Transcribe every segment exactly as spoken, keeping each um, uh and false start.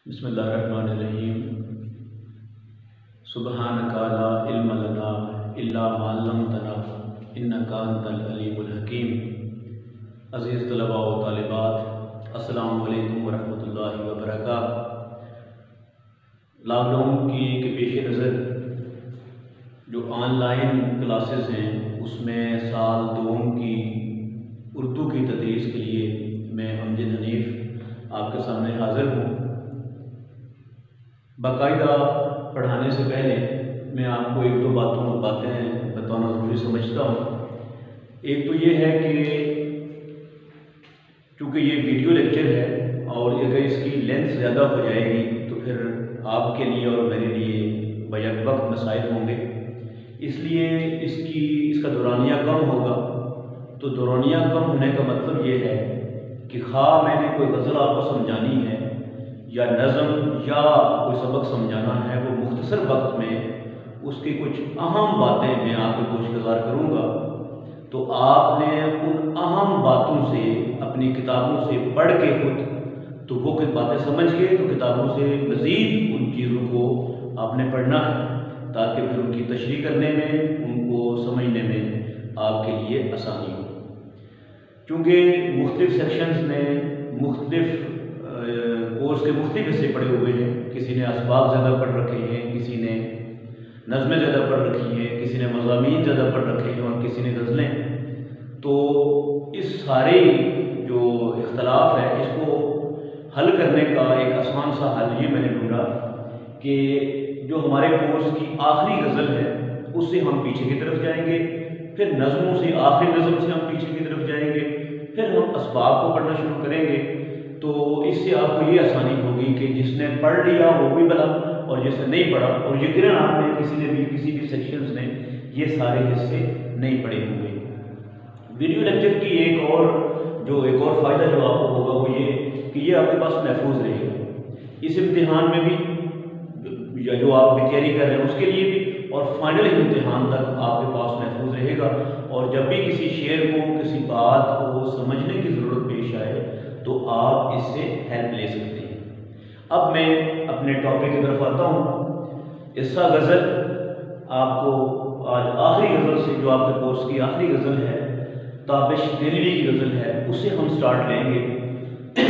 بسم اللہ الرحمن الرحیم۔ سبحانک لا علم لنا الا ما علمتنا انک انت العلیم الحکیم۔ عزیز طلباء و طالبات، السلام علیکم ورحمۃ اللہ وبرکاتہ۔ لاک ڈاؤن کی کے پیش نظر جو آن لائن کلاسز ہیں اس میں سال دوم کی اردو کی تدریس کے لیے میں امجد حنیف آپ کے سامنے حاضر ہوں۔ باقاعدہ پڑھانے سے پہلے میں آپ کو ایک دو باتوں باتیں بتانا ضروری سمجھتا ہوں۔ ایک تو یہ ہے کہ چونکہ یہ ویڈیو لیکچر ہے اور اگر اس کی لینتھ زیادہ ہو جائے گی تو پھر آپ کے لیے اور میرے لیے بیک وقت مسائل ہوں گے، اس لیے اس کی اس کا دورانیہ کم ہوگا۔ تو دورانیہ کم ہونے کا مطلب یہ ہے کہ خواہ میں نے کوئی غزل آپ کو سمجھانی ہے یا نظم یا کوئی سبق سمجھانا ہے، وہ مختصر وقت میں اس کی کچھ اہم باتیں میں آپ کو گوش گزار کروں گا، تو آپ نے ان اہم باتوں سے اپنی کتابوں سے پڑھ کے خود تو وہ کچھ باتیں سمجھ کے تو کتابوں سے مزید ان چیزوں کو آپ نے پڑھنا ہے تاکہ پھر ان کی تشریح کرنے میں، ان کو سمجھنے میں آپ کے لیے آسانی ہو۔ چونکہ مختلف سیکشنز میں مختلف کورس کے مختلف حصے پڑھے ہوئے ہیں، کسی نے اسباق زیادہ پڑھ رکھے ہیں، کسی نے نظمیں زیادہ پڑھ رکھی ہیں، کسی نے مضامین زیادہ پڑھ رکھے ہیں اور کسی نے غزلیں۔ تو اس سارے جو اختلاف ہے اس کو حل کرنے کا ایک آسان سا حل یہ میں نے ڈھونڈا کہ جو ہمارے کورس کی آخری غزل ہے اس سے ہم پیچھے کی طرف جائیں گے، پھر نظموں سے آخری نظم سے ہم پیچھے کی طرف جائیں گے، پھر ہم اسباق کو پڑھنا شروع کریں گے۔ تو اس سے آپ کو یہ آسانی ہوگی کہ جس نے پڑھ لیا وہ بھی بلا اور جس نے نہیں پڑھا، اور یقیناً آپ نے کسی نے بھی کسی بھی سیکشنز نے یہ سارے حصے نہیں پڑھے ہوں گے۔ ویڈیو لیکچر کی ایک اور جو ایک اور فائدہ جو آپ کو ہوگا وہ یہ کہ یہ آپ کے پاس محفوظ رہے گا، اس امتحان میں بھی یا جو آپ کی تیاری کر رہے ہیں اس کے لیے بھی، اور فائنل امتحان تک آپ کے پاس محفوظ رہے گا۔ اور جب بھی کسی شعر کو کسی بات کو سمجھنے کی ضرورت پیش آئے تو آپ اس سے ہیلپ لے سکتے ہیں۔ اب میں اپنے ٹاپک کی طرف آتا ہوں۔ قصہ غزل آپ کو آج آخری غزل سے جو آپ کے کورس کی آخری غزل ہے، تابش دہلوی کی غزل ہے، اس سے ہم سٹارٹ لیں گے۔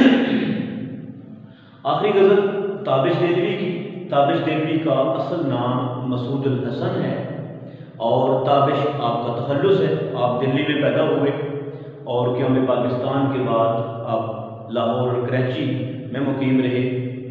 آخری غزل تابش دہلوی کی۔ تابش دہلوی کا اصل نام مسعود الحسن ہے اور تابش آپ کا تخلص ہے۔ آپ دلی میں پیدا ہوئے اور قیام پاکستان کے بعد آپ لاہور اور کراچی میں مقیم رہے۔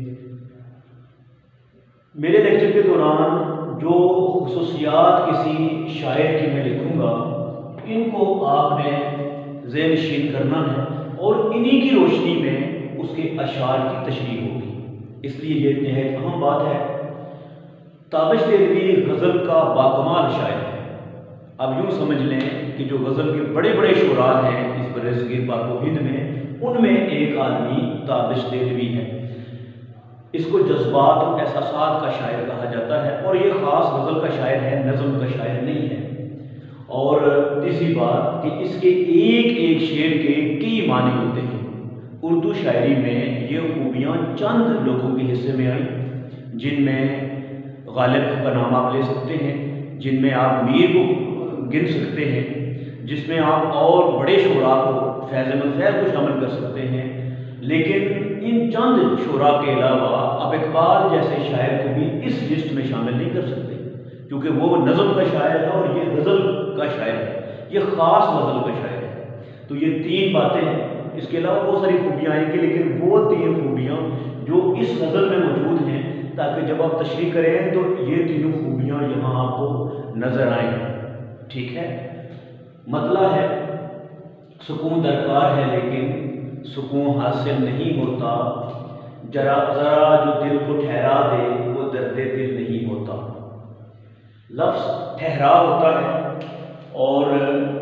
میرے لیکچر کے دوران جو خصوصیات کسی شاعر کی میں لکھوں گا ان کو آپ نے ذہن نشین کرنا ہے اور انہی کی روشنی میں اس کے اشعار کی تشریح ہوگی، اس لیے یہ نہایت اہم بات ہے۔ تابش دہلوی غزل کا باکمال شاعر ہے۔ اب یوں سمجھ لیں کہ جو غزل کے بڑے بڑے شعراء ہیں اس برصغیر پاک و ہند میں، ان میں ایک آدمی تابش دہلوی ہے۔ اس کو جذبات اور احساسات کا شاعر کہا جاتا ہے اور یہ خاص غزل کا شاعر ہے، نظم کا شاعر نہیں ہے۔ اور تیسری بات کہ اس کے ایک ایک شعر کے کئی معنی ہوتے ہیں۔ اردو شاعری میں یہ خوبیاں چند لوگوں کے حصے میں آئیں، جن میں غالب کا نام آپ لے سکتے ہیں، جن میں آپ میر کو گن سکتے ہیں، جس میں آپ اور بڑے شعراء کو فیض احمد فیض کو شامل کر سکتے ہیں۔ لیکن ان چند شعراء کے علاوہ آپ اقبال جیسے شاعر کو بھی اس لسٹ میں شامل نہیں کر سکتے، کیونکہ وہ نظم کا شاعر ہے اور یہ غزل کا شاعر ہے، یہ خاص غزل کا شاعر ہے۔ تو یہ تین باتیں ہیں، اس کے علاوہ بہت ساری خوبیاں آئیں گی، لیکن وہ تین خوبیاں جو اس غزل میں موجود ہیں تاکہ جب آپ تشریح کریں تو یہ تینوں خوبیاں یہاں آپ کو نظر آئیں۔ ٹھیک ہے؟ مطلع ہے سکون درکار ہے لیکن سکون حاصل نہیں ہوتا، ذرا ذرا جو دل کو ٹھہرا دے وہ درد دل نہیں ہوتا۔ لفظ ٹھہرا ہوتا ہے اور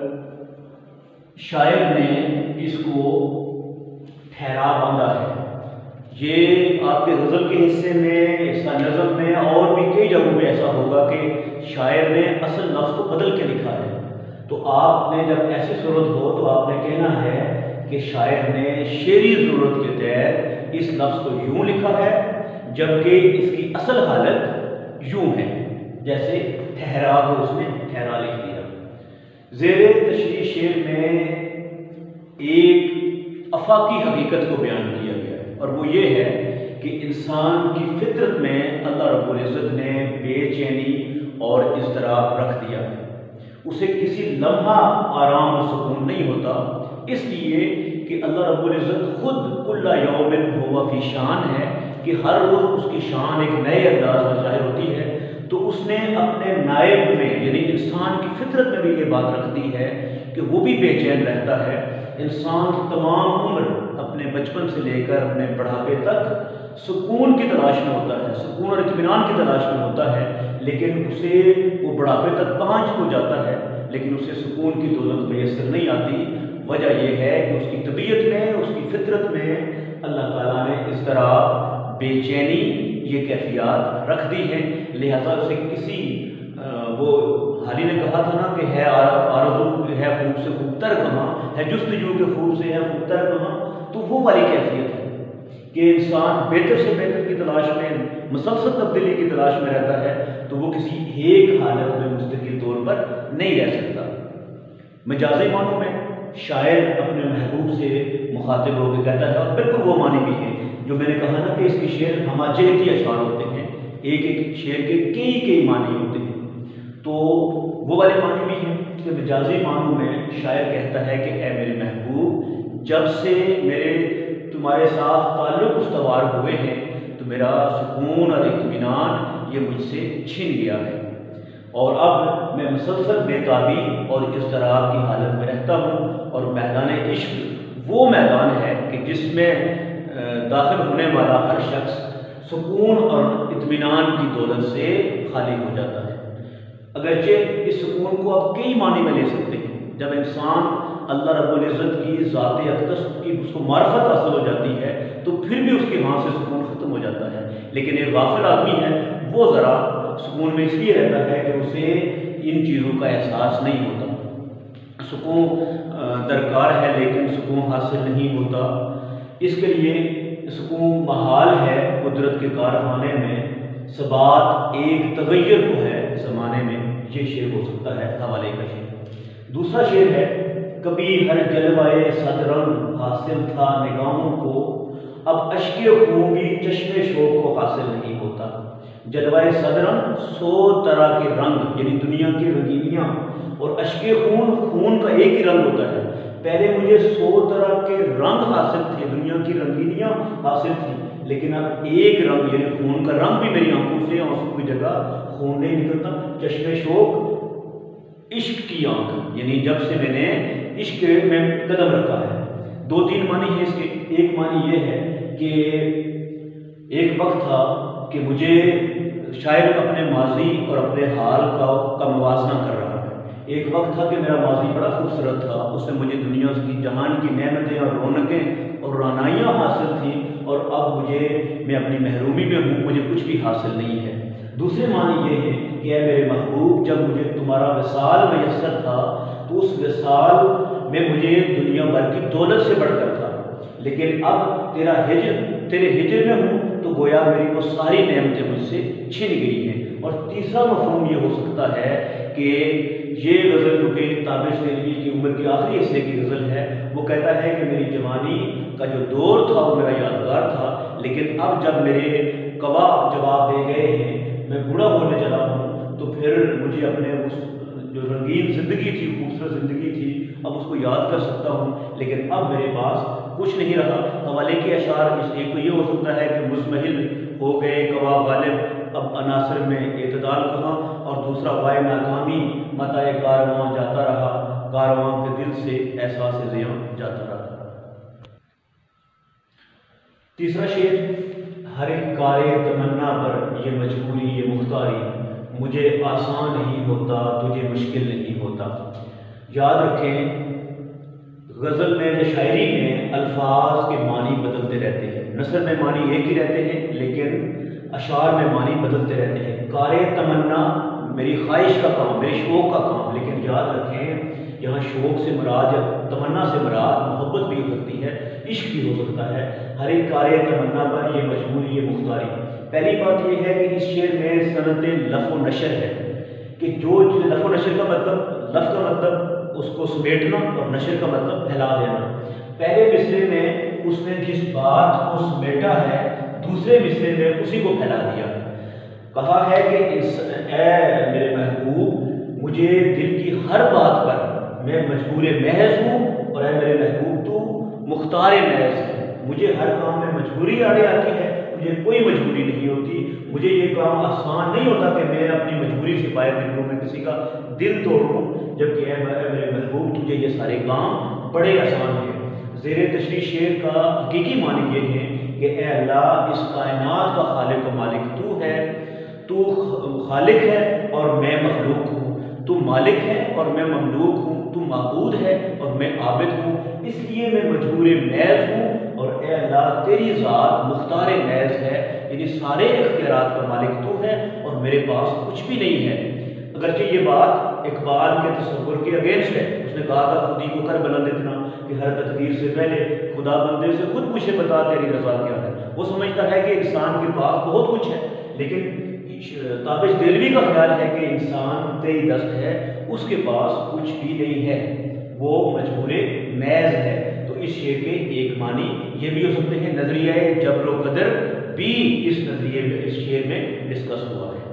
شاعر نے اس کو ٹھہرا باندھا ہے۔ یہ آپ کے غزل کے حصے میں، اس کا نظم میں اور بھی کئی جگہوں میں ایسا ہوگا کہ شاعر نے اصل لفظ کو بدل کے لکھا ہے۔ تو آپ نے جب ایسی صورت ہو تو آپ نے کہنا ہے کہ شاعر نے شعری ضرورت کے تحت اس لفظ کو یوں لکھا ہے جبکہ اس کی اصل حالت یوں ہے، جیسے ٹھہرا ہو، اس نے ٹھہرا لکھ دیا۔ زیر تشریح شعر میں ایک افاقی حقیقت کو بیان کیا گیا ہے، اور وہ یہ ہے کہ انسان کی فطرت میں اللہ رب العزت نے بے چینی اور اضطراب رکھ دیا ہے، اسے کسی لمحہ آرام و سکون نہیں ہوتا، اس لیے کہ اللہ رب العزت خود کل یوم ہوا فی شان ہے کہ ہر روز اس کی شان ایک نئے انداز میں ظاہر ہوتی ہے۔ تو اس نے اپنے نائب میں یعنی انسان کی فطرت میں بھی یہ بات رکھ دی ہے کہ وہ بھی بے چین رہتا ہے۔ انسان تمام عمر اپنے بچپن سے لے کر اپنے بڑھاپے تک سکون کی تلاش میں ہوتا ہے، سکون اور اطمینان کی تلاش میں ہوتا ہے، لیکن اسے وہ بڑھاپے تک پہنچ ہو جاتا ہے لیکن اسے سکون کی دولت میسر نہیں آتی۔ وجہ یہ ہے کہ اس کی طبیعت میں، اس کی فطرت میں اللہ تعالیٰ نے اضطراب، بے چینی یہ کیفیات رکھ دی ہیں، لہذا اسے کسی وہ حالی نے کہا تھا نا کہ ہے آرزو ہے خوب سے خوب تر کہاں، ہے جستجو کے خوب سے ہے خوب تر کہاں، تو وہ والی کیفیت ہے کہ انسان بہتر سے بہتر کی تلاش میں، مسلسل تبدیلی کی تلاش میں رہتا ہے، تو وہ کسی ایک حالت میں مستقل طور پر نہیں رہ سکتا۔ مجازی معنوں میں شاعر اپنے محبوب سے مخاطب ہو کے کہتا ہے، اور بالکل وہ معنی بھی ہیں جو میں نے کہا نا کہ اس کے شعر ہماجہتی اشعار ہوتے ہیں، ایک ایک شعر کے کئی کئی معنی ہوتے ہیں، تو وہ والے معنی بھی ہیں کہ مجازی معنوں میں شاعر کہتا ہے کہ اے میرے محبوب، جب سے میرے تمہارے ساتھ تعلق استوار ہوئے ہیں تو میرا سکون اور اطمینان یہ مجھ سے چھن گیا ہے، اور اب میں مسلسل بے تابی اور اضطراب کی حالت میں رہتا ہوں، اور میدان عشق وہ میدان ہے کہ جس میں داخل ہونے والا ہر شخص سکون اور اطمینان کی دولت سے خالی ہو جاتا ہے۔ اگرچہ اس سکون کو آپ کئی معنی میں لے سکتے ہیں، جب انسان اللہ رب العزت کی ذات اقدس کی اس کو معرفت حاصل ہو جاتی ہے تو پھر بھی اس کے ہاں سے سکون ختم ہو جاتا ہے، لیکن ایک غافل آدمی ہے وہ ذرا سکون میں اس لیے رہتا ہے کہ اسے ان چیزوں کا احساس نہیں ہوتا۔ سکون درکار ہے لیکن سکون حاصل نہیں ہوتا، اس کے لیے سکون محال ہے قدرت کے کارخانے میں، ثبات ایک تغیر کو ہے زمانے میں، یہ شعر ہو سکتا ہے حوالے کا شعر۔ دوسرا شعر ہے، کبھی ہر جلوائے صد رنگ حاصل تھا نگاہوں کو، اب اشک خون بھی چشم شوق کو حاصل نہیں ہوتا۔ جلوائے صد رنگ سو طرح کے رنگ یعنی دنیا کی رنگینیاں، اور اشک خون خون کا ایک ہی رنگ ہوتا ہے، پہلے مجھے سو طرح کے رنگ حاصل تھے، دنیا کی رنگینیاں حاصل تھیں، لیکن اب ایک رنگ یعنی خون کا رنگ بھی میری آنکھوں سے آنسو کی جگہ خون نہیں نکلتا۔ چشم شوق عشق کی آنکھ، یعنی جب سے میں نے عشق میں قدم رکھا ہے۔ دو تین معنی ہیں اس کے، ایک معنی یہ ہے کہ ایک وقت تھا کہ مجھے شاید اپنے ماضی اور اپنے حال کا کا موازنہ کر رہا ہے، ایک وقت تھا کہ میرا ماضی بڑا خوبصورت تھا، اس سے مجھے دنیا کی جہان کی نعمتیں اور رونقیں اور رعنائیاں حاصل تھیں، اور اب مجھے میں اپنی محرومی میں ہوں، مجھے کچھ بھی حاصل نہیں ہے۔ دوسرے معنی یہ ہے کہ اے میرے محبوب، جب مجھے تمہارا وصال میسر تھا تو اس وصال میں مجھے دنیا بھر کی دولت سے بڑھ کر تھا، لیکن اب تیرا ہجر تیرے ہجر میں ہوں تو گویا میری وہ ساری نعمتیں مجھ سے چھن گئی ہیں۔ اور تیسرا مفہوم یہ ہو سکتا ہے کہ یہ غزل جو کہ تابش نعوی کی عمر کے آخری حصے کی غزل ہے، وہ کہتا ہے کہ میری جوانی کا جو دور تھا وہ میرا یادگار تھا، لیکن اب جب میرے گواہ جواب دے گئے ہیں، میں بوڑھا ہونے چلا ہوں، تو پھر مجھے اپنے اس جو رنگین زندگی تھی، خوبصورت زندگی تھی، اب اس کو یاد کر سکتا ہوں، لیکن اب میرے پاس کچھ نہیں رہا۔ حوالے کے اشعار اس ایک تو یہ ہو سکتا ہے کہ مزمحل ہو گئے گواہ غالب، اب عناصر میں اعتدال کہاں، اور دوسرا وائے ناکامی متائے کارواں جاتا رہا، کارواں کے دل سے احساس زیاں جاتا رہا۔ تیسرا شعر، ہر ایک کارے تمنا پر یہ مجبوری یہ مختاری، مجھے آسان نہیں ہوتا تجھے مشکل نہیں ہوتا۔ یاد رکھیں غزل میں یا شاعری میں الفاظ کے معنی بدلتے رہتے ہیں، نثر میں معنی ایک ہی رہتے ہیں لیکن اشعار میں معنی بدلتے رہتے ہیں۔ کار تمنا میری خواہش کا کام، میرے شوق کا کام، لیکن یاد رکھیں یہاں شوق سے مراد یا تمنا سے مراد محبت بھی ہو سکتی ہے، عشق بھی ہو سکتا ہے۔ ہر ایک کار تمنا پر یہ مجبوری یہ مختاری۔ پہلی بات یہ ہے کہ اس شعر میں صنعت لف و نشر ہے کہ جو لف و نشر کا مطلب، لف کا مطلب اس کو سمیٹنا اور نشر کا مطلب پھیلا دینا۔ پہلے مصرے میں اس نے جس بات کو سمیٹا ہے دوسرے مصرے میں اسی کو پھیلا دیا۔ کہا ہے کہ اے میرے محبوب مجھے دل کی ہر بات پر میں مجبور محض ہوں، اور اے میرے محبوب تو مختار محض ہے۔ مجھے ہر کام میں مجبوری آڑے آتی ہے، مجھے کوئی مجبوری نہیں ہوتی، مجھے یہ کام آسان نہیں ہوتا کہ میں اپنی مجبوری سے باہر نکلوں، میں کسی کا دل توڑوں، جبکہ اے میرے محبوب تجھے یہ سارے کام بڑے آسان ہیں۔ زیر تشریح شعر کا حقیقی معنی یہ ہے کہ اے اللہ اس کائنات کا خالق و مالک تو ہے، تو خالق ہے اور میں مخلوق ہوں، تو مالک ہے اور میں مملوک ہوں، تو معبود ہے اور میں عابد ہوں، اس لیے میں مجبور محض ہوں، اور اے اللہ تیری ذات مختار محض ہے، یعنی سارے اختیارات کا مالک تو ہے اور میرے پاس کچھ بھی نہیں ہے۔ اگرچہ یہ بات اقبال کے تصور کے اگینسٹ ہے، اس نے کہا تھا خودی کو کر بلند اتنا کہ ہر تقدیر سے پہلے خدا بندے سے خود مجھے بتا تیری رضا کیا ہے۔ وہ سمجھتا ہے کہ انسان کے پاس بہت کچھ ہے، لیکن تابش دلوی کا خیال ہے کہ انسان تئی دست ہے، اس کے پاس کچھ بھی نہیں ہے، وہ مجبور محض ہے۔ تو اس شعر کے ایک معنی یہ بھی ہو سکتے ہیں، نظریہ جبر و قدر بھی اس نظریے میں اس شعر میں ڈسکس ہوا ہے۔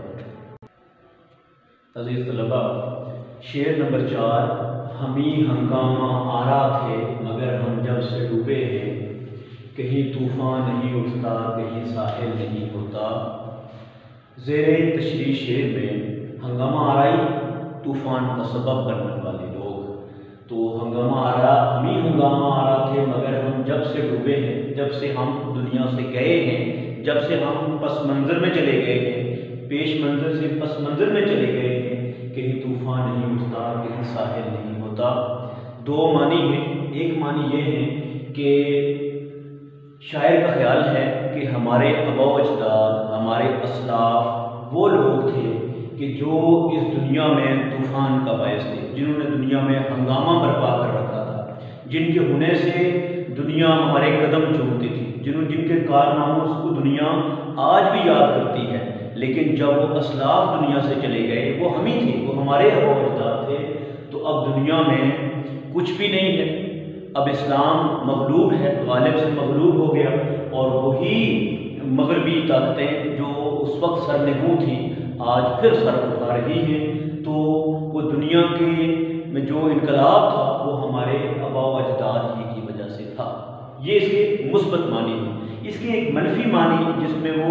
عزیز طلباء، شعر نمبر چار، ہمیں ہنگامہ آرا تھے مگر ہم جب سے ڈوبے ہیں، کہیں طوفان نہیں اٹھتا کہیں ساحل نہیں ہوتا۔ زیر تشریح شعر میں ہنگامہ آرائی طوفان کا سبب بننے والے لوگ، تو ہنگامہ آرا ہمیں ہنگامہ آرا تھے مگر ہم جب سے ڈوبے ہیں، جب سے ہم دنیا سے گئے ہیں، جب سے ہم پس منظر میں چلے گئے ہیں، پیش منظر سے پس منظر میں چلے گئے ہیں، کہیں طوفان نہیں اٹھتا کہیں ساحل نہیں ہوتا۔ دو معنی ہیں، ایک معنی یہ ہے کہ شاعر کا خیال ہے کہ ہمارے آبا و اجداد، ہمارے اسلاف وہ لوگ تھے کہ جو اس دنیا میں طوفان کا باعث تھے، جنہوں نے دنیا میں ہنگامہ برپا کر رکھا تھا، جن کے ہونے سے دنیا ہمارے قدم چومتی تھی، جنہوں جن کے کارناموں کو دنیا آج بھی یاد کرتی ہے، لیکن جب وہ اسلاف دنیا سے چلے گئے وہ ہم ہی تھے، وہ ہمارے آبا و اجداد تھے، تو اب دنیا میں کچھ بھی نہیں ہے۔ اب اسلام مغلوب ہے، غالب سے مغلوب ہو گیا، اور وہی مغربی طاقتیں جو اس وقت سرنگوں تھیں آج پھر سر اٹھا رہی ہیں، تو وہ دنیا کے میں جو انقلاب تھا وہ ہمارے آبا و اجداد ہی کی وجہ سے تھا۔ یہ اس کے مثبت معنی ہے۔ اس کے ایک منفی معنی جس میں وہ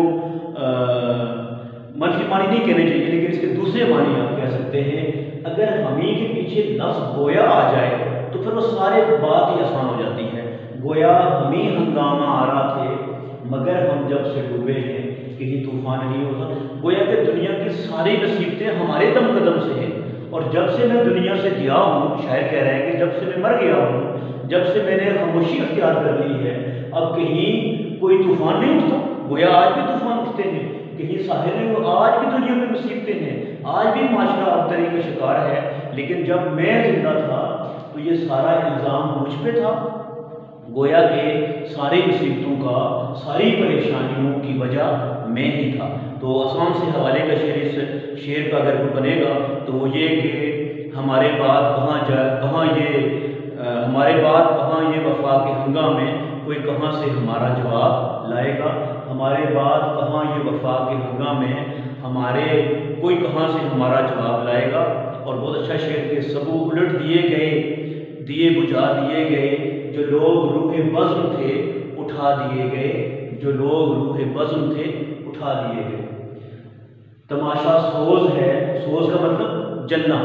منفی معنی نہیں کہنے چاہیے، لیکن اس کے دوسرے معنی آپ کہہ سکتے ہیں، اگر ہمیں کے پیچھے لفظ گویا آ جائے تو پھر وہ سارے بات ہی آسان ہو جاتی ہے۔ گویا ہمیں ہنگامہ آ رہا تھے مگر ہم جب سے ڈوبے ہیں کہیں طوفان نہیں ہوتا۔ گویا کہ دنیا کی ساری نصیبتیں ہمارے دم قدم سے ہیں، اور جب سے میں دنیا سے گیا ہوں، شاعر کہہ رہے ہیں کہ جب سے میں مر گیا ہوں، جب سے میں نے خاموشی اختیار کر لی ہے، اب کہیں کوئی طوفان نہیں اٹھتا۔ گویا آج بھی طوفان اٹھتے ہیں، کہیں ساحل نہیں ہو، آج بھی دنیا میں مصیبتیں ہیں، آج بھی معاشرہ ابتری کا شکار ہے، لیکن جب میں زندہ تھا تو یہ سارا الزام مجھ پہ تھا۔ گویا کہ ساری مصیبتوں کا، ساری پریشانیوں کی وجہ میں ہی تھا۔ تو آسان سے حوالے کا شعر اس شعر کا اگر کوئی بنے گا تو وہ یہ کہ ہمارے بعد کہاں جائے کہاں یہ ہمارے بعد کہاں یہ وفا کے ہنگامے، کوئی کہاں سے ہمارا جواب لائے گا، ہمارے بعد کہاں یہ وفا کے ہنگامے، ہمارے کوئی کہاں سے ہمارا جواب لائے گا۔ اور بہت اچھا شعر کے سبو الٹ دیے گئے، دیے بجھا دیے گئے، جو لوگ روح بزم تھے اٹھا دیے گئے، جو لوگ روح بزم تھے اٹھا دیے گئے۔ تماشا سوز ہے، سوز کا مطلب جلنا،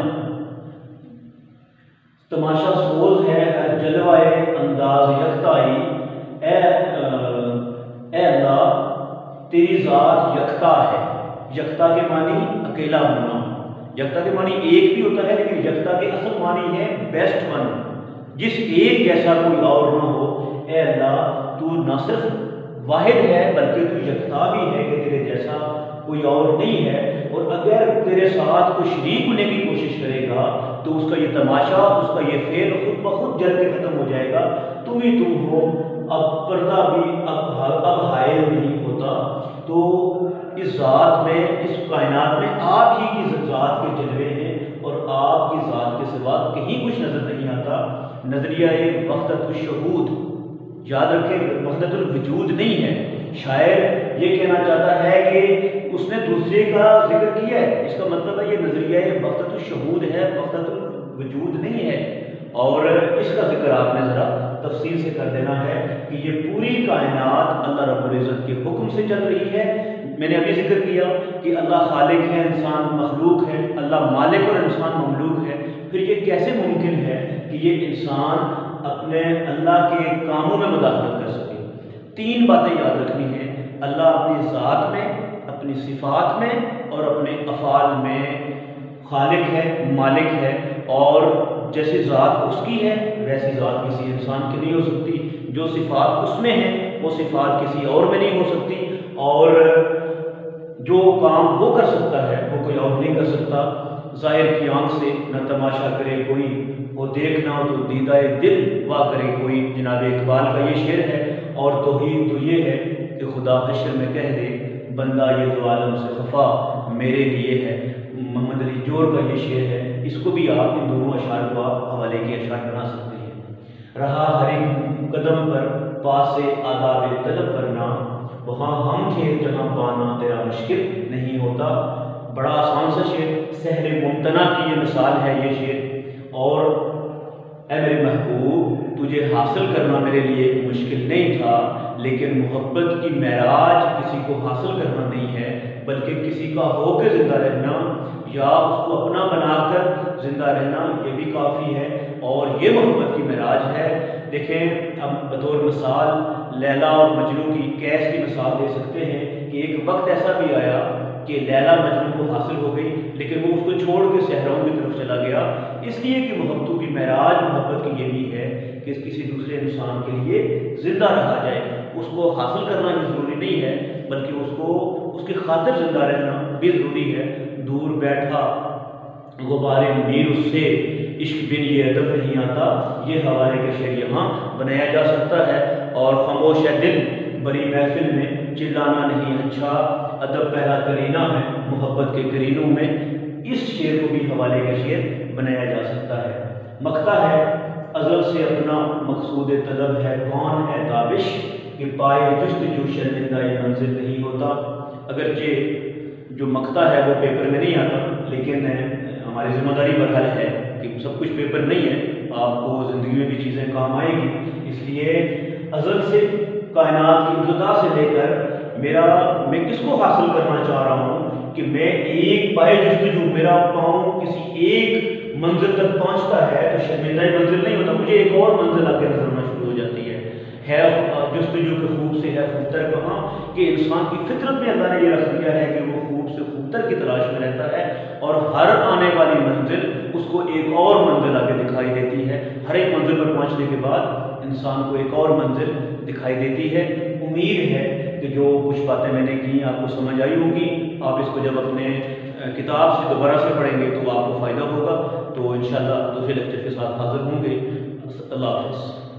تماشا سوز ہے ہر جلوائے انداز یکتائی، اے اے اللہ تیری ذات یکتا ہے۔ یکتا کے معنی اکیلا ہونا، یکتا کے معنی ایک بھی ہوتا ہے، لیکن یکتا کے اصل معنی ہے بیسٹ ون، جس ایک جیسا کوئی اور نہ ہو۔ اے اللہ تو نہ صرف واحد ہے بلکہ تو یکتا بھی ہے کہ تیرے جیسا کوئی اور نہیں ہے، اور اگر تیرے ساتھ کوئی شریک ہونے کی کوشش کرے گا تو اس کا یہ تماشا، اس کا یہ فعل خود بخود جل کے ختم ہو جائے گا۔ تم ہی تم ہو اب پردہ بھی اب اب حائل نہیں ہوتا، تو اس ذات میں، اس کائنات میں آپ ہی کی ذات کے جلوے ہیں اور آپ کی ذات کے سوا کہیں کچھ نظر نہیں آتا۔ نظریہ وحدت الشہود یاد رکھیں، وحدت الوجود نہیں ہے۔ شاعر یہ کہنا چاہتا ہے کہ اس نے دوسرے کا ذکر کیا ہے، اس کا مطلب ہے یہ نظریہ وحدت الشہود ہے، وحدت الوجود نہیں ہے۔ اور اس کا ذکر آپ نے ذرا تفصیل سے کر دینا ہے کہ یہ پوری کائنات اللہ رب العزت کے حکم سے چل رہی ہے۔ میں نے ابھی ذکر کیا کہ اللہ خالق ہے، انسان مخلوق ہے، اللہ مالک اور انسان مملوک ہے۔ پھر یہ کیسے ممکن ہے کہ یہ انسان اپنے اللہ کے کاموں میں مداخلت کر سکے؟ تین باتیں یاد رکھنی ہیں، اللہ اپنی ذات میں، اپنی صفات میں اور اپنے افعال میں خالق ہے، مالک ہے، اور جیسی ذات اس کی ہے ویسی ذات کسی انسان کی نہیں ہو سکتی، جو صفات اس میں ہیں وہ صفات کسی اور میں نہیں ہو سکتی، اور جو کام وہ کر سکتا ہے وہ کوئی اور نہیں کر سکتا۔ ظاہر کی آنکھ سے نہ تماشا کرے کوئی، وہ دیکھنا ہو تو دیدہ دل وا کرے کوئی، جناب اقبال کا یہ شعر ہے۔ اور توحید تو یہ ہے کہ خدا حشر میں کہہ دے بندہ یہ دو عالم سے خفا میرے لیے ہے۔ محمد علی جوڑ کا یہ شعر ہے، اس کو بھی آپ ان دونوں اشعار کو آپ حوالے کے اشعار بنا سکتے ہیں۔ رہا ہر ایک قدم پر پاس آداب طلب ورنہ، وہاں ہم تھے جہاں پانا تیرا مشکل نہیں ہوتا۔ بڑا آسان سا شعر، سہل ممتنع کی یہ مثال ہے یہ شعر۔ اور اے میرے محبوب، تجھے حاصل کرنا میرے لیے مشکل نہیں تھا، لیکن محبت کی معراج کسی کو حاصل کرنا نہیں ہے، بلکہ کسی کا ہو کے زندہ رہنا یا اس کو اپنا بنا کر زندہ رہنا یہ بھی کافی ہے، اور یہ محبت کی معراج ہے۔ دیکھیں، ہم بطور مثال لیلا اور مجنوں کی کیس کی مثال دے سکتے ہیں کہ ایک وقت ایسا بھی آیا کہ لیلا مجنوں کو حاصل ہو گئی، لیکن وہ اس کو چھوڑ کے صحراؤں کی طرف چلا گیا، اس لیے کہ محبتوں کی معراج محبت کی یہ بھی ہے کہ کسی دوسرے انسان کے لیے زندہ رہا جائے۔ اس کو حاصل کرنا بھی ضروری نہیں ہے، بلکہ اس کو اس کی خاطر زندہ رہنا بھی ضروری ہے۔ دور بیٹھا غبار میر اس سے عشق بن یہ ادب نہیں آتا، یہ حوالے کا شعر یہاں بنایا جا سکتا ہے۔ اور خاموش ہے دل بڑی محفل میں چلانا نہیں اچھا، ادب پہلا کرینہ ہے محبت کے کرینوں میں، اس شعر کو بھی حوالے کا شعر بنایا جا سکتا ہے۔ مکتا ہے ازل سے اپنا مقصود طلب ہے کون ہے تابش، کہ پائے جستجو شرمندہ یہ منزل نہیں ہوتا۔ اگرچہ جو مکتا ہے وہ پیپر میں نہیں آتا، لیکن ہماری ذمہ داری برحال ہے کہ سب کچھ پیپر نہیں ہے، آپ کو زندگی میں بھی چیزیں کام آئیں گی۔ اس لیے ازل سے کائنات کی ابتدا سے لے کر میرا میں کس کو حاصل کرنا چاہ رہا ہوں کہ میں ایک پائے جستجو، میرا پاؤں کسی ایک منزل تک پہنچتا ہے تو شرمندہ منزل نہیں ہوتا، مجھے ایک اور منزل آگے نظر آنا شروع ہو جاتی ہے۔ ہے جستجو کے خوب سے ہے خوبتر کہاں، کہ انسان کی فطرت میں اللہ نے یہ رکھ دیا ہے کہ وہ خوب سے خوبتر کی تلاش میں رہتا ہے، اور ہر آنے والی منزل اس کو ایک اور منزل آگے دکھائی دیتی ہے۔ ہر ایک منزل پر پہنچنے کے بعد انسان کو ایک اور منزل دکھائی دیتی ہے۔ امید ہے کہ جو کچھ باتیں میں نے کی آپ کو سمجھ آئی ہوگی، آپ اس کو جب اپنے کتاب سے دوبارہ سے پڑھیں گے تو آپ کو فائدہ ہوگا۔ تو انشاءاللہ دوسرے لیکچر کے ساتھ حاضر ہوں گے۔ اللہ حافظ۔